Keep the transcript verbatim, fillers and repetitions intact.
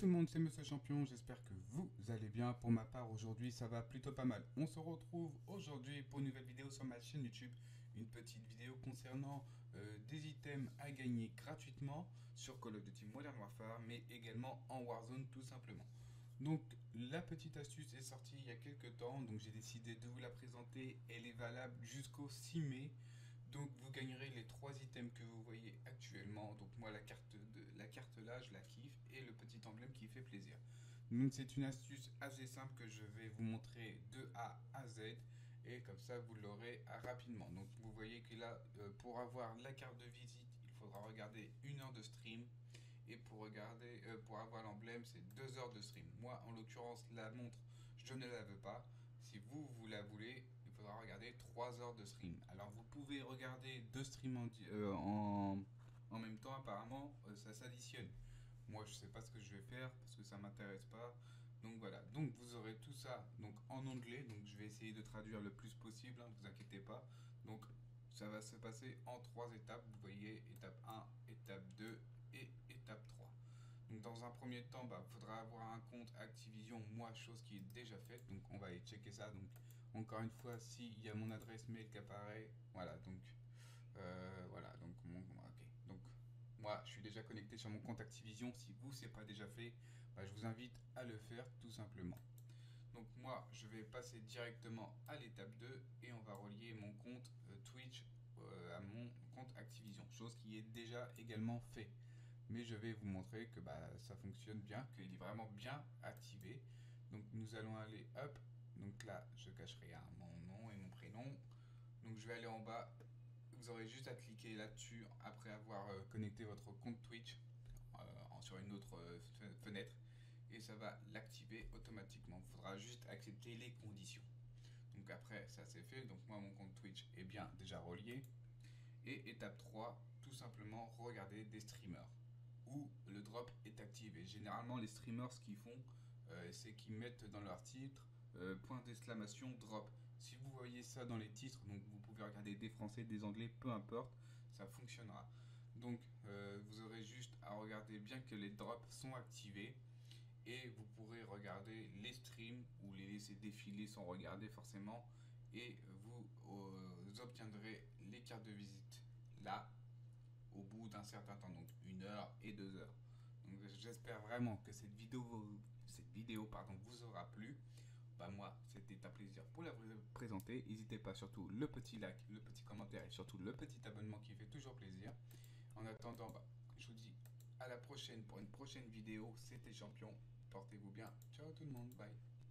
tout le monde, c'est Monsieur Champion, j'espère que vous allez bien. Pour ma part, aujourd'hui, ça va plutôt pas mal. On se retrouve aujourd'hui pour une nouvelle vidéo sur ma chaîne YouTube. Une petite vidéo concernant euh, des items à gagner gratuitement sur Call of Duty Modern Warfare, mais également en Warzone tout simplement. Donc, la petite astuce est sortie il y a quelques temps, donc j'ai décidé de vous la présenter. Elle est valable jusqu'au six mai. Donc vous gagnerez les trois items que vous voyez actuellement. Donc moi la carte, de, la carte là je la kiffe et le petit emblème qui fait plaisir. Donc c'est une astuce assez simple que je vais vous montrer de A à Z et comme ça vous l'aurez rapidement. Donc vous voyez que là euh, pour avoir la carte de visite il faudra regarder une heure de stream et pour regarder euh, pour avoir l'emblème c'est deux heures de stream. Moi en l'occurrence la montre je ne la veux pas. Si vous, vous la voulez, il faudra regarder trois heures de stream. Alors vous pouvez regarder deux streams en, euh, en, en même temps, apparemment, euh, ça s'additionne. Moi, je sais pas ce que je vais faire parce que ça m'intéresse pas. Donc voilà, donc vous aurez tout ça donc en anglais. Donc je vais essayer de traduire le plus possible, ne hein, vous inquiétez pas. Donc ça va se passer en trois étapes. Vous voyez, étape un, étape deux et étape trois. Donc dans un premier temps, il bah, faudra avoir un compte Activision, moi, chose qui est déjà faite. Donc on va aller checker ça. Donc encore une fois, s'il y a mon adresse mail qui apparaît, voilà, donc euh, voilà, donc mon, ok. Donc moi, je suis déjà connecté sur mon compte Activision. Si vous, c'est pas déjà fait, bah, je vous invite à le faire tout simplement. Donc moi, je vais passer directement à l'étape deux et on va relier mon compte euh, Twitch euh, à mon compte Activision, chose qui est déjà également fait. Mais je vais vous montrer que bah, ça fonctionne bien, qu'il est vraiment bien activé. Donc nous allons aller up. Donc là, je cacherai hein, mon nom et mon prénom. Donc je vais aller en bas. Vous aurez juste à cliquer là-dessus après avoir euh, connecté votre compte Twitch euh, sur une autre euh, fenêtre. Et ça va l'activer automatiquement. Il faudra juste accepter les conditions. Donc après, ça c'est fait. Donc moi, mon compte Twitch est bien déjà relié. Et étape trois, tout simplement regarder des streamers où le drop est activé. Généralement, les streamers, ce qu'ils font, euh, c'est qu'ils mettent dans leur titre euh, point d'exclamation drop. Si vous voyez ça dans les titres, donc vous pouvez regarder des français, des anglais, peu importe, ça fonctionnera. Donc euh, vous aurez juste à regarder bien que les drops sont activés et vous pourrez regarder les streams ou les laisser défiler sans regarder forcément et vous euh, obtiendrez les cartes de visite là au bout d'un certain temps, donc une heure et deux heures. Donc j'espère vraiment que cette vidéo, cette vidéo pardon, vous aura plu. Bah moi, c'était un plaisir pour la présenter. N'hésitez pas surtout le petit like, le petit commentaire et surtout le petit abonnement qui fait toujours plaisir. En attendant, bah, je vous dis à la prochaine pour une prochaine vidéo. C'était Champion. Portez-vous bien. Ciao tout le monde. Bye.